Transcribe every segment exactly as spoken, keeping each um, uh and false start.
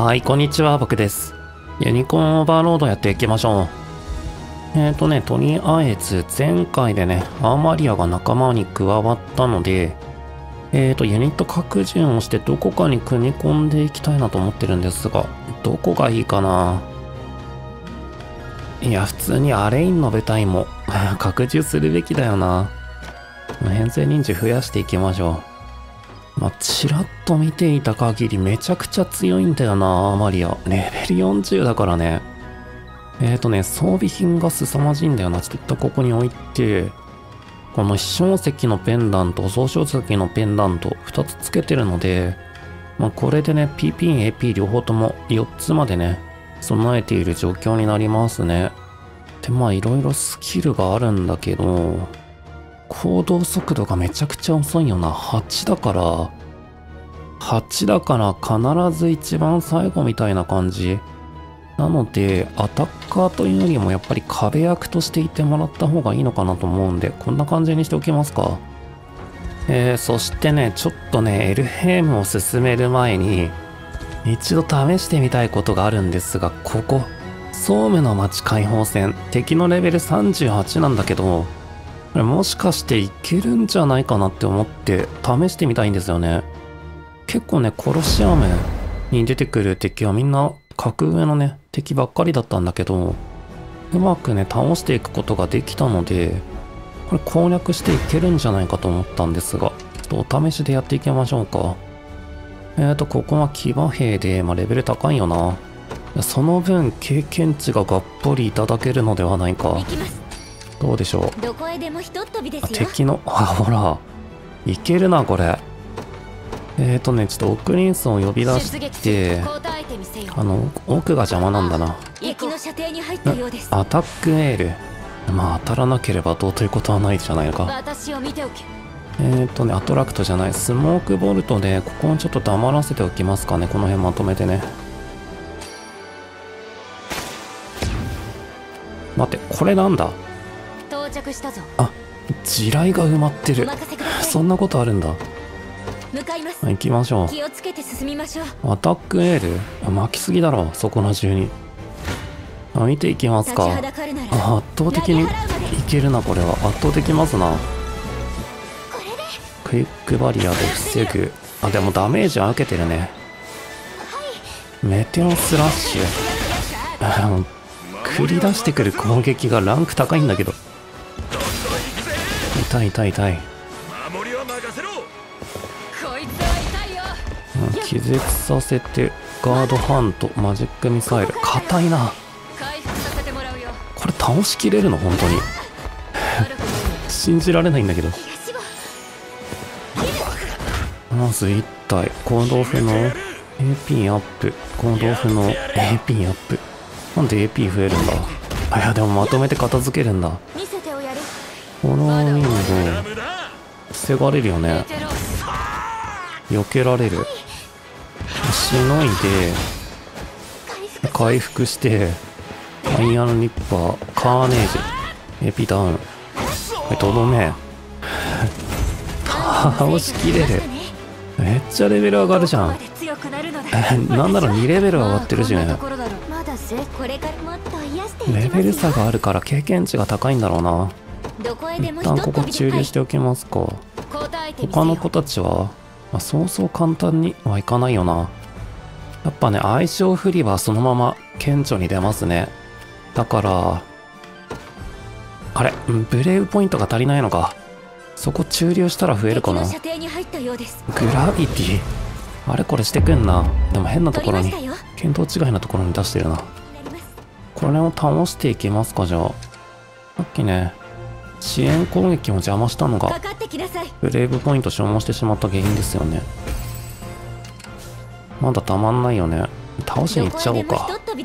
はい、こんにちは、僕です。ユニコーンオーバーロードやっていきましょう。えーとね、とりあえず前回でね、アーマリアが仲間に加わったので、えーと、ユニット拡充をしてどこかに組み込んでいきたいなと思ってるんですが、どこがいいかな。いや、普通にアレインの部隊も拡充するべきだよな。編成人数増やしていきましょう。まあ、ちらっと見ていた限りめちゃくちゃ強いんだよな、アーマリア。レベルよんじゅうだからね。えーとね、装備品が凄まじいんだよな。ちょっとここに置いて、この飛翔石のペンダント、総称石のペンダント、ふたつつけてるので、まあ、これでね、ピーピー、エーピー 両方ともよっつまでね、備えている状況になりますね。で、まあ、いろいろスキルがあるんだけど、行動速度がめちゃくちゃ遅いよな。はちだから、はちだから必ず一番最後みたいな感じ。なので、アタッカーというよりもやっぱり壁役としていてもらった方がいいのかなと思うんで、こんな感じにしておきますか。えー、そしてね、ちょっとね、エルヘームを進める前に、一度試してみたいことがあるんですが、ここ、ソームの街解放戦、敵のレベルさんじゅうはちなんだけど、これもしかしていけるんじゃないかなって思って試してみたいんですよね。結構ね、コロシアムに出てくる敵はみんな格上のね、敵ばっかりだったんだけど、うまくね、倒していくことができたので、これ攻略していけるんじゃないかと思ったんですが、ちょっとお試しでやっていきましょうか。えーと、ここは騎馬兵で、まあレベル高いよな。その分、経験値ががっぽりいただけるのではないか。どうでしょう。 どこへでもひとっ飛びですよ。 敵の、あ、ほら、いけるな、これ。えーとね、ちょっと奥リンスを呼び出して、あの、奥が邪魔なんだな。 敵の射程に入ったようです。 アタックエール。まあ、当たらなければどうということはないじゃないか。 私を見ておけ。 えーとね、アトラクトじゃない、スモークボルトで、ここをちょっと黙らせておきますかね。この辺まとめてね。待って、これなんだ。 到着したぞ。 あ、地雷が埋まってる。そんなことあるんだ。 向かいます。 行きましょう。 気をつけて進みましょう。 アタックエール巻きすぎだろ、そこら中に。あ、見ていきますか。あ、圧倒的にいけるな、これは。圧倒できますな。クイックバリアで防ぐ。あ、でもダメージは受けてるね。メテオスラッシュ。繰り出してくる攻撃がランク高いんだけど。痛い痛い痛い。気絶させてガードハントマジックミサイル。硬いな。これ倒しきれるの本当に。信じられないんだけど。まずいったい行動不能 エーピー アップ。行動不能 エーピー アップ。なんで エーピー 増えるんだ。あ、いやでもまとめて片付けるんだ。ホローウィンド防がれるよね。避けられる。しのいで回復してアイアンリッパーカーネージ エーピー ダウン。はい、とどめ。倒しきれる。めっちゃレベル上がるじゃん。え、なんならにレベル上がってるしね。レベル差があるから経験値が高いんだろうな。一旦ここ駐留しておきますか。他の子たちは、まあ、そうそう簡単にはいかないよな。やっぱね、相性不利はそのまま顕著に出ますね。だから、あれ、ブレイブポイントが足りないのか。そこ駐留したら増えるかな。グラビティ。あれこれしてくんな。でも変なところに、見当違いなところに出してるな。これを倒していきますか、じゃあ。さっきね、支援攻撃を邪魔したのが、ブレイブポイント消耗してしまった原因ですよね。まだたまんないよね。倒しに行っちゃおうか。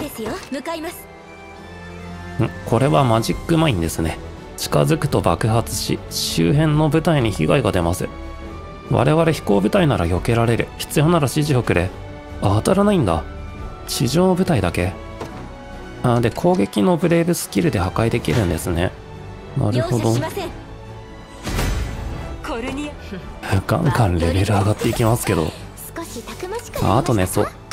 ん、これはマジックマインですね。近づくと爆発し、周辺の部隊に被害が出ます。我々飛行部隊なら避けられる。必要なら指示をくれ。あ、当たらないんだ。地上部隊だけ。あ、で、攻撃のブレイブスキルで破壊できるんですね。なるほど。ガンガンレベル上がっていきますけど。あ、あとね、そう、プ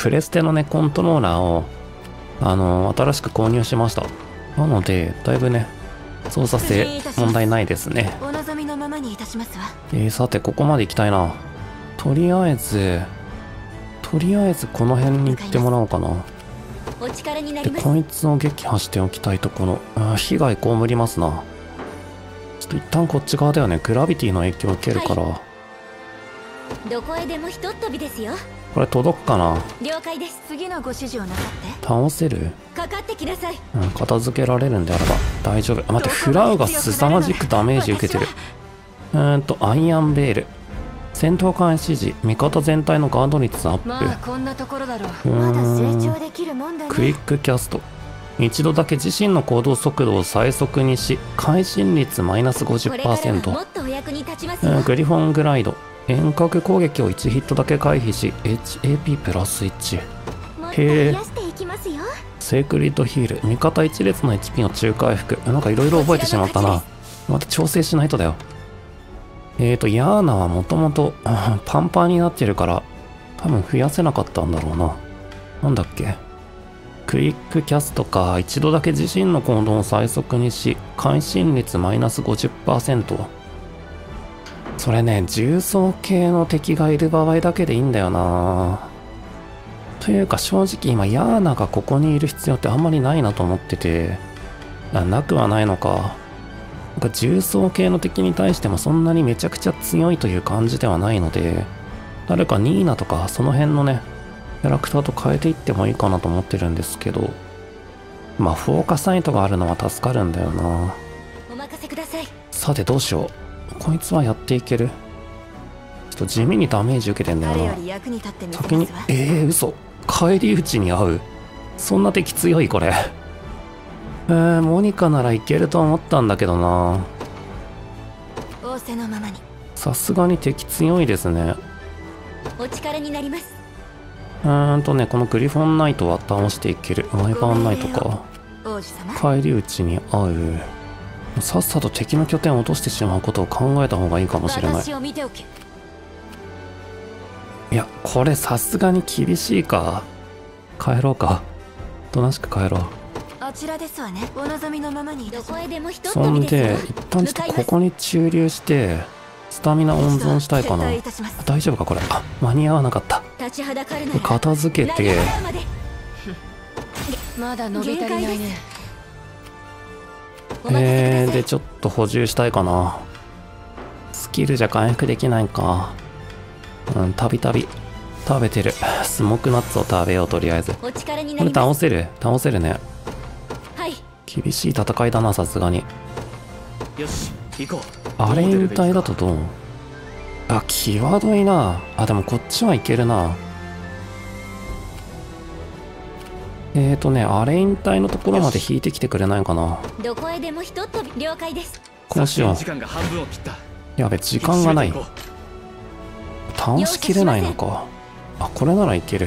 プレステのね、コントローラーを、あのー、新しく購入しました。なので、だいぶね、操作性問題ないですね。 お望みのままにいたしますわ。 えー、さて、ここまで行きたいな。とりあえず、とりあえずこの辺に行ってもらおうかな。 お力になで、 ります。 こいつを撃破しておきたいところ。あー、被害被りますな。ちょっと一旦こっち側だよね。グラビティの影響を受けるから。 はどこへでもひとっ飛びですよ。 これ届くかな。 了解です。次のご指示をなさって倒せる？ かかってきなさい。 うん、片付けられるんであれば大丈夫。あ、待って、フラウが凄まじくダメージ受けてる。うーんと、アイアンベール。戦闘開始時、味方全体のガード率アップ。 まあこんなところだろう。 うーんまだ成長できるもんだね。 クイックキャスト。一度だけ自身の行動速度を最速にし、会心率マイナス ごじゅっパーセント。 これからはもっとお役に立ちますよ。 うん、グリフォングライド。遠隔攻撃をいちヒットだけ回避し エイチエーピー プラスいち。 もっと増やしていきますよ。 セークリッドヒール。味方一列の エイチピー の中回復。なんかいろいろ覚えてしまったな。また調整しないとだよ。えーと、ヤーナはもともとパンパンになってるから、多分増やせなかったんだろうな。なんだっけ。クイックキャストか。一度だけ自身の行動を最速にし、会心率マイナス ごじゅっパーセント。それね、重装系の敵がいる場合だけでいいんだよな。というか正直今ヤーナがここにいる必要ってあんまりないなと思ってて、あ、なくはないのか。なんか重装系の敵に対してもそんなにめちゃくちゃ強いという感じではないので、誰かニーナとかその辺のね、キャラクターと変えていってもいいかなと思ってるんですけど、まあフォーカサイトがあるのは助かるんだよな。 お任せください。 さてどうしよう。こいつはやっていける？ちょっと地味にダメージ受けてんだよな。 誰より役に立ってみせ先にますわ。、 えー、嘘。返り討ちに遭う。そんな敵強いこれ。えー、モニカならいけると思ったんだけどな。 仰せのままに。 さすがに敵強いですね。 お力になります。 うーんとね、このグリフォンナイトは倒していける。ワイバーンナイトか。 王子様。 返り討ちに遭う。さっさと敵の拠点を落としてしまうことを考えた方がいいかもしれない。 私を見ておけ。 いや、これさすがに厳しいか。帰ろうか。おとなしく帰ろう。 あちらですわね。お望みのままに。どこへでもひとっそん飛びですよ。 で、一旦ちょっとここに駐留して、スタミナ温存したいかな。 撤退いたします。 大丈夫かこれ。あ、間に合わなかった。 立ちはだかるなら片付けて、 長屋までまだ伸び足りないね。お任せください。 えー、で、ちょっと補充したいかな。スキルじゃ回復できないか。うん、たびたび食べてる。スモークナッツを食べよう、とりあえず。 お力になこれります。 倒せる倒せるね。 はい。 厳しい戦いだな、さすがに。 よし行こう。 あれ引退だとどう？あ、際どいな。あ、でもこっちはいけるな。えーとね、あれ引退のところまで引いてきてくれないかな。 どこへでもひとっ飛び。了解です。 こうしよう。 時間が半分を切った。 やべ、時間がない。 行こ倒しきれないのか。あ、これならいける。 も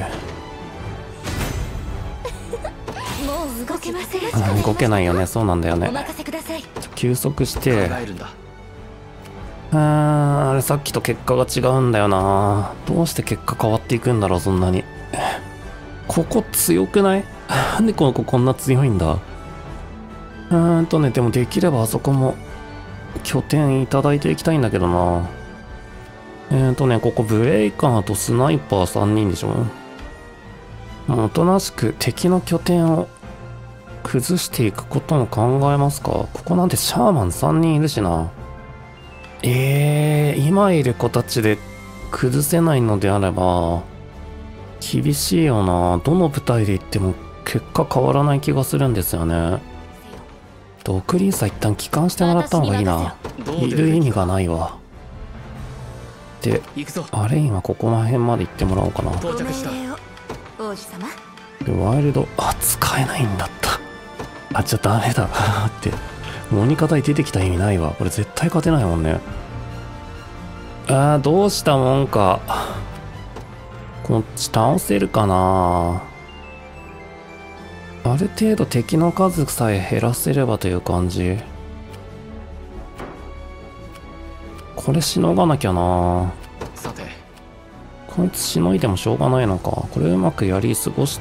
う動けません。 うん、動けないよね。そうなんだよおね。 任せください。 休息しうて。 考えるんだ。 うーん、あれさっきと結果が違うんだよな。どうして結果変わっていくんだろう、そんなに。ここ強くない？なんでこの子こんな強いんだ。うーんとね、でもできればあそこも拠点いただいていきたいんだけどな。えーとね、ここブレイカーとスナイパーさんにんでしょ。もうおとなしく敵の拠点を崩していくことも考えますか。ここなんてシャーマンさんにんいるしな。えー、今いる子たちで崩せないのであれば、厳しいよな。どの部隊で行っても結果変わらない気がするんですよね。毒リンサ一旦帰還してもらった方がいいな。いる意味がないわ。で、 行くぞ。 あれ今ここら辺まで行ってもらおうかな。 到着した。 ご命令を王子様。 で、ワイルド、あ、使えないんだった。あ、じゃあダメだ。って。モニカ隊出てきた意味ないわ。これ絶対勝てないもんね。あー、どうしたもんか。こっち倒せるかな。ある程度敵の数さえ減らせればという感じ。これしのがなきゃな。 さて、 ここいつしのいでもしょうがないのか。これうまくやり過ごして、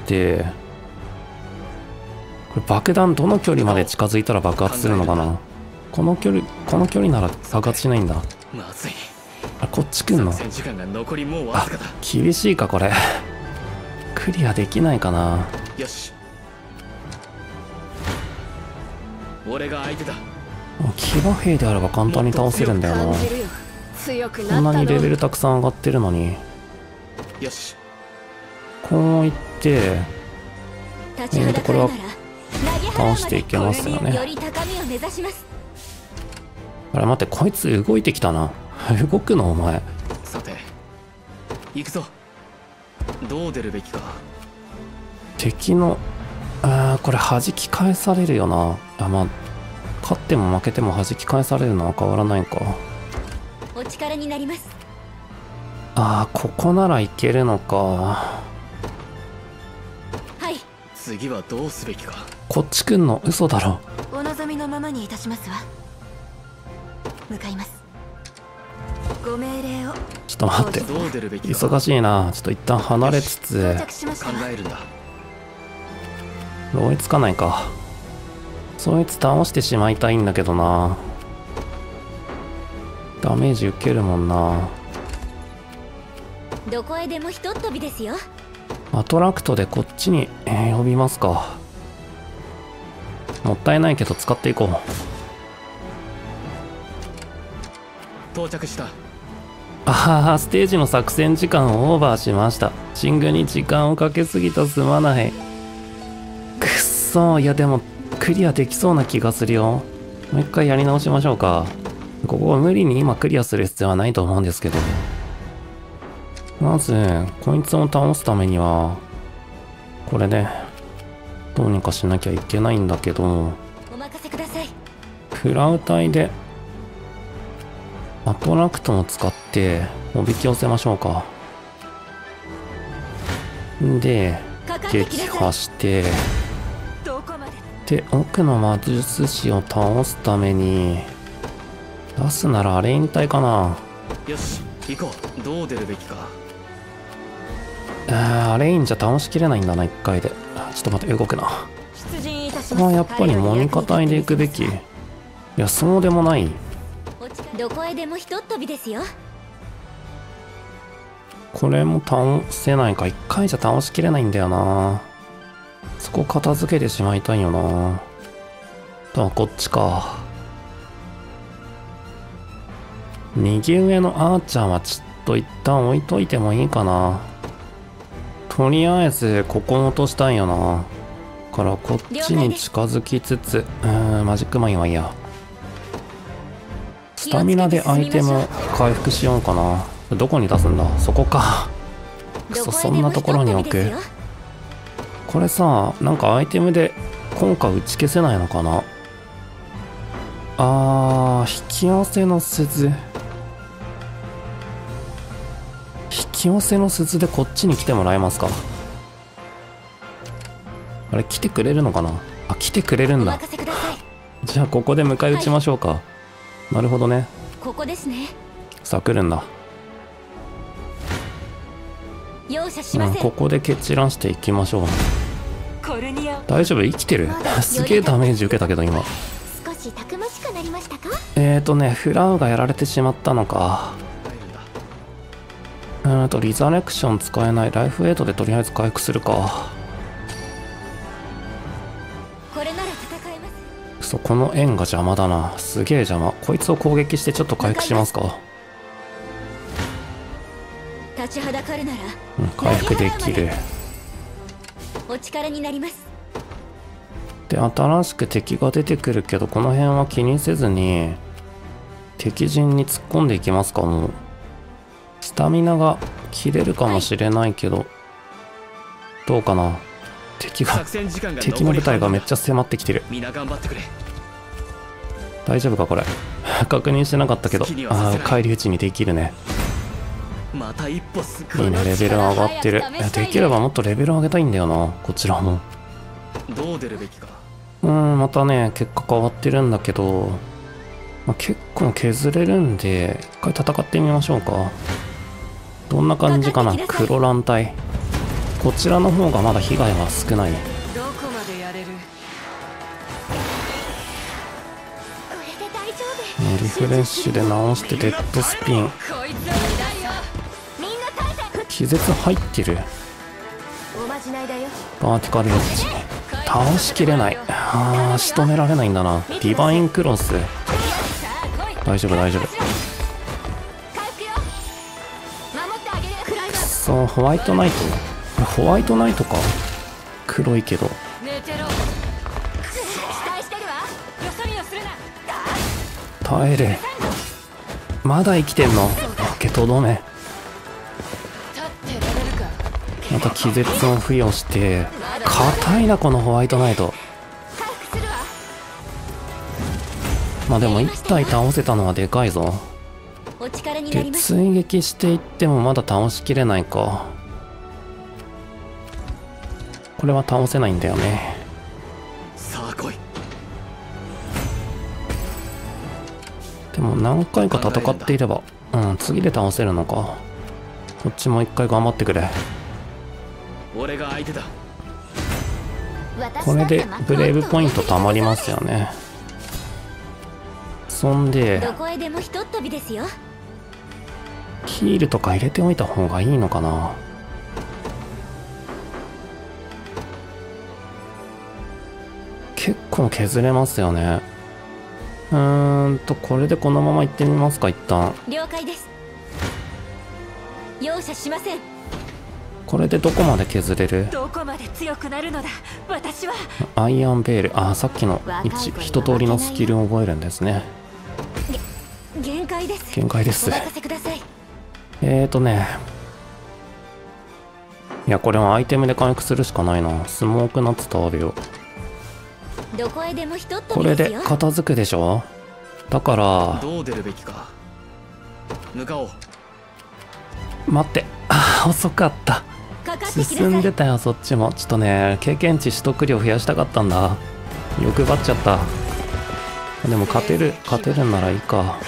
これ爆弾どの距離まで近づいたら爆発するのかな。この距離、この距離なら爆発しないんだ。 まずい。 あ、こっち来んの。 作戦時間が残りもうわあずかだ。、 厳しいかこれ。クリアできないかな。 よし、俺が相手だ。 騎馬兵であれば簡単に倒せるんだよな。 感じるよ。強くなったこんの。 なにレベルたくさん上がってるのに。 よし、 こういって立ちはだかるなら倒していけますよね。 より高みを目指します。 あれ待って、こいつ動いてきたな。動くのお前。 さて行くぞ。どう出るべきか。 敵のあーこれ弾き返されるよな。あ、まあ勝っても負けても弾き返されるのは変わらないか。 お力になります。 あーここならいけるのか。 はい。 次はどうすべきか。 こっち来んの嘘だろ。 お望みのままにいたしますわ。向かいます。ご命令を。 ちょっと待って、 どう出るべきか。 忙しいな。ちょっと一旦離れつつ。 到着しました考わ。 えるんだ。 追いつかないか。そいつ倒してしまいたいんだけどな。ダメージ受けるもんな。 どこへでもひとっ飛びですよ。 アトラクトでこっちに、えー呼びますか。もったいないけど使っていこう。 到着した。 ああ、ステージの作戦時間をオーバーしました。シングに時間をかけすぎた。すまない。くっそー。いやでもクリアできそうな気がするよ。もう一回やり直しましょうか。ここは無理に今クリアする必要はないと思うんですけど。まずこいつを倒すためにはこれでどうにかしなきゃいけないんだけど、 お任せください。 プラウ隊でアトラクトを使っておびき寄せましょうか。でかかってき撃なさい。 破してどこまで。 で奥の魔術師を倒すために出すならアレイン隊かな。 よし、行こう。どう出るべきか。 あーアレインじゃ倒しきれないんだな。いっかいで。あちょっと待って、動くな。 出陣いたします。 あやっぱりモニカ隊で行くべき。いやそうでもない。 どこへでもひとっ飛びですよ。 これも倒せないか。いっかいじゃ倒しきれないんだよな。そこ片付けてしまいたいよな。あとはこっちか。右上のアーチャーはちょっと一旦置いといてもいいかな。とりあえずここを落としたいよな。からこっちに近づきつつ、うーんマジックマインはいいや。スタミナでアイテムを回復しようかな。どこに出すんだ。そこか。くそ、そんなところに置く。これさ、なんかアイテムで効果打ち消せないのかな。あー、引き寄せの鈴。引き寄せの鈴でこっちに来てもらえますか。あれ、来てくれるのかな。あ、来てくれるんだ。 お任せください。 じゃあここで迎え撃ちましょうか。はい、なるほどね。 ここですね。 さあ来るんだ。 容赦しません。 うん、ここで蹴散らしていきましょう。 コルニア。 大丈夫？生きてる？すげえダメージ受けたけど今。 少したくましくなりましたか？ えーとね、フラウがやられてしまったのか。うーんとリザレクション使えない。ライフエイトでとりあえず回復するか。 これなら戦えます。 そこの円が邪魔だな。すげえ邪魔。こいつを攻撃してちょっと回復しますか。 立ちはだかるなら、 うん、回復できる。 お力になります。 で新しく敵が出てくるけど、この辺は気にせずに敵陣に突っ込んでいきますか。もうスタミナが切れるかもしれないけど、はい、どうかな。敵が敵の部隊がめっちゃ迫ってきてる。大丈夫かこれ。確認してなかったけど、ああ返り討ちにできるね。 また一歩すいいね、レベル上がってる。できればもっとレベル上げたいんだよな、こちらも。 どう出るべきか。 うーん、またね、結果変わってるんだけど、まあ、結構削れるんで、一回戦ってみましょうか。 どんな感じかな。黒卵体、こちらの方がまだ被害は少ない。 どこまでやれる。 これで大丈夫。 リフレッシュで直してデッドスピン。 こいつは痛いよ。 みんな耐えて。 気絶入ってる。 おまじないだよ。 バーティカルエッジ倒しきれない。あー仕留められないんだな。ディバインクロス。大丈夫大丈夫。 回復よ。守ってあげる。クライマックス。 そう、ホワイトナイト、これホワイトナイトか。黒いけど寝てろ。 期待してるわ。 よそ見をするな。 耐える。まだ生きてんの。オッケー、とどめ。 立ってられるか。 また気絶を付与して。硬いなこのホワイトナイト。 回復するわ。 まあでもいち体倒せたのはでかいぞ。 お力になでります。 追撃していってもまだ倒しきれないか。これは倒せないんだよね。 さあ来い。 でも何回か戦っていれば、うん次で倒せるのか。こっちも一回頑張ってくれ。 俺が相手だ。 これでブレイブポイントたまりますよね。そんでどこへでもひとっ飛びですよ。 ヒールとか入れておいた方がいいのかな。結構削れますよね。うーんとこれでこのまま行ってみますか。一旦了解です。容赦しません。 これでどこまで削れる。 どこまで強くなるのだ。私は。 アイアンベール、あーさっきの一一通りのスキルを覚えるんですね。 限界です。 限界です。 お任せください。 えーとねいやこれはアイテムで回復するしかないな。スモークナッツとあるよ。 どこへでもひとっこれで飛びですよ。 片付くでしょ。だからどう出るべきか。向かおう。 待って、あー遅かった。 かかってきなさい。 進んでたよそっちも。ちょっとね経験値取得量増やしたかったんだ。欲張っちゃった。でも勝てる勝てるんならいいか。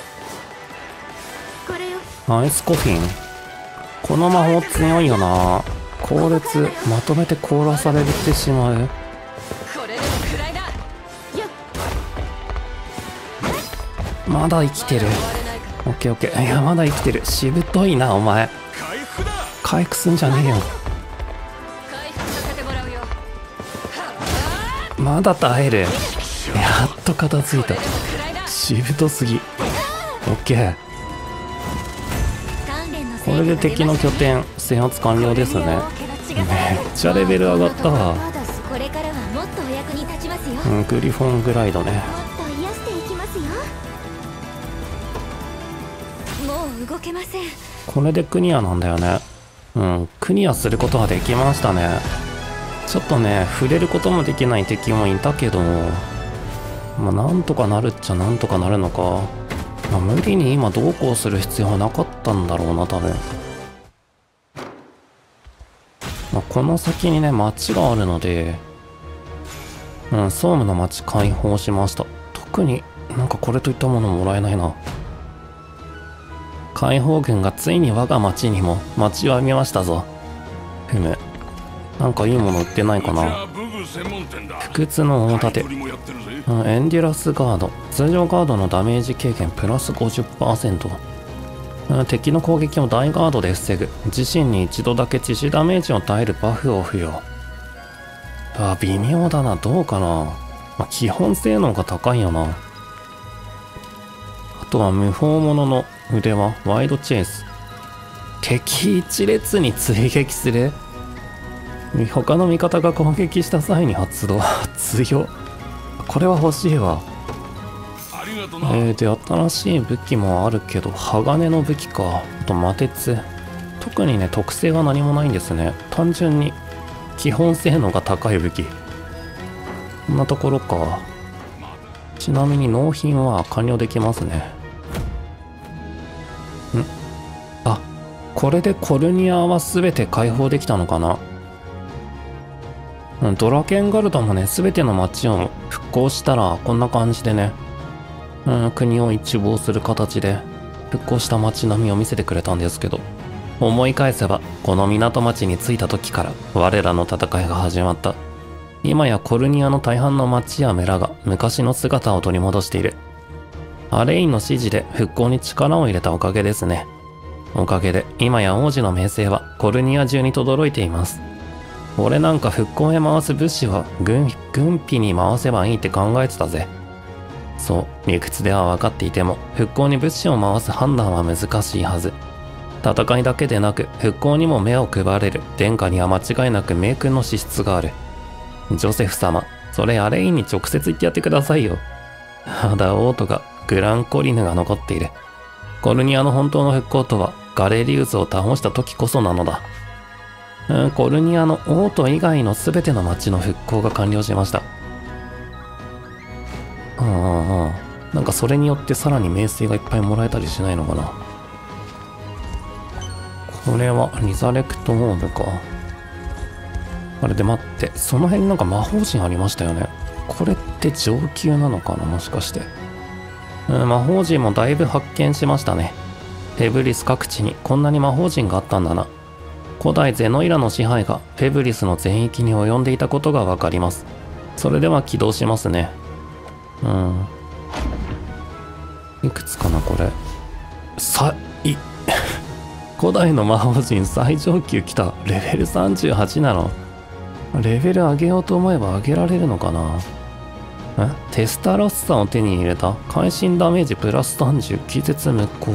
これよ。 アイスコフィン、この魔法強いよな。後列まとめて凍らされてしまう。 これでもくらいだ。 まだ生きてる。 終われないか。 オッケーオッケー。いやまだ生きてる。しぶといなお前。回復すんじゃねえよ。 回復させてもらうよ。 まだ耐える。やっと片付いた。 これでもくらいだ。 しぶとすぎ。オッケー。 鍛錬の成果これで敵の拠点制圧完了ですね。めっちゃレベル上がったわ。 まだこれからはもっとお役に立ちますよ。 うん、グリフォングライドね。 もっと癒していきますよ。もう動けません。 これでクリアなんだよね。うん、クリアすることはできましたね。ちょっとね触れることもできない敵もいたけど、まあなんとかなるっちゃなんとかなるのか。まあ、無理に今どうこうする必要はなかったんだろうな多分。まあ、この先にね町があるので、うん総務の町開放しました。特になんかこれといったものもらえないな。解放軍がついに我が町にも待ちわびましたぞ。ふむ、なんかいいもの売ってないかな。不屈の大盾、うん、エンデュラスガード、通常ガードのダメージ軽減プラス ごじゅっパーセント、うん、敵の攻撃を大ガードで防ぐ。自身に一度だけ致死ダメージを耐えるバフを付与。あ、微妙だな。どうかな。まあ、基本性能が高いよな。あとは無法者の腕輪ワイドチェイス、敵一列に追撃する。他の味方が攻撃した際に発動。強っ。これは欲しいわ。えー、で新しい武器もあるけど鋼の武器か。あと魔鉄。特にね特性が何もないんですね。単純に基本性能が高い武器。こんなところか。ちなみに納品は完了できますね。んあ、これでコルニアは全て解放できたのかな。うん、ドラケンガルドもね全ての町を復興したらこんな感じでね、うん、国を一望する形で復興した町並みを見せてくれたんですけど、 思い返せば、この港町に着いた時から我らの戦いが始まった。今やコルニアの大半の町や村が昔の姿を取り戻している。アレインの指示で復興に力を入れたおかげですね。おかげで今や王子の名声はコルニア中に轟いています。俺なんか復興へ回す物資は軍、軍費に回せばいいって考えてたぜ。そう、理屈では分かっていても、復興に物資を回す判断は難しいはず。戦いだけでなく、復興にも目を配れる殿下には間違いなく名君の資質がある。ジョセフ様、それアレインに直接言ってやってくださいよ。まだ王都が、グランコリヌが残っている。コルニアの本当の復興とは、ガレリウスを倒した時こそなのだ。うん、コルニアの王都以外の全ての町の復興が完了しました。ああ、なんかそれによってさらに名声がいっぱいもらえたりしないのかな。これはリザレクトモードか。あれで待って、その辺になんか魔法陣ありましたよね。これって上級なのかな、もしかして。うん、魔法陣もだいぶ発見しましたね。フェブリス各地にこんなに魔法陣があったんだな。古代ゼノイラの支配がフェブリスの全域に及んでいたことがわかります。それでは起動しますね。うん。いくつかな、これ。さ、い、古代の魔法陣最上級来た。レベルさんじゅうはちなの。レベル上げようと思えば上げられるのかな。えテスタロッサを手に入れた。会心ダメージプラスさんじゅう、気絶無効。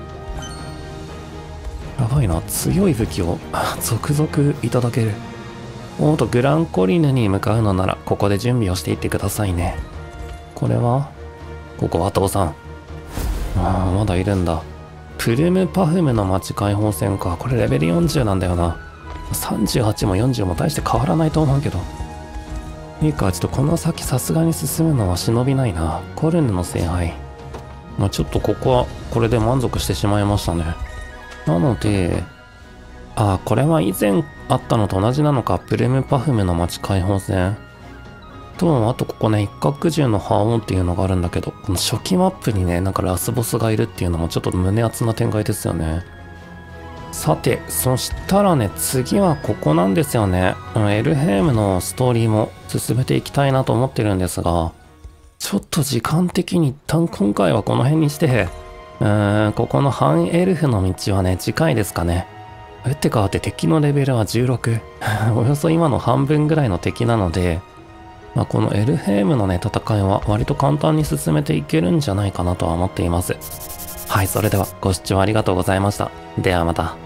やばいな、強い武器を続々いただける。おーと、グランコリヌに向かうのなら、ここで準備をしていってくださいね。これはここは父さん。ああ、まだいるんだ。プルムパフムの町解放戦か。これレベルよんじゅうなんだよな。さんじゅうはちもよんじゅうも大して変わらないと思うけど。いいか、ちょっとこの先さすがに進むのは忍びないな。コルヌの聖杯。まあちょっとここはこれで満足してしまいましたね。なので、ああ、これは以前あったのと同じなのか。プルムパフムの町解放戦。と、あとここね、一角獣の覇王っていうのがあるんだけど、この初期マップにね、なんかラスボスがいるっていうのもちょっと胸熱な展開ですよね。さて、そしたらね、次はここなんですよね。エルヘムのストーリーも進めていきたいなと思ってるんですが、ちょっと時間的に一旦今回はこの辺にして、うーん、ここの反エルフの道はね、次回ですかね。打って変わって敵のレベルはじゅうろく。およそ今の半分ぐらいの敵なので、まあ、このエルヘムのね、戦いは割と簡単に進めていけるんじゃないかなとは思っています。はい、それではご視聴ありがとうございました。ではまた。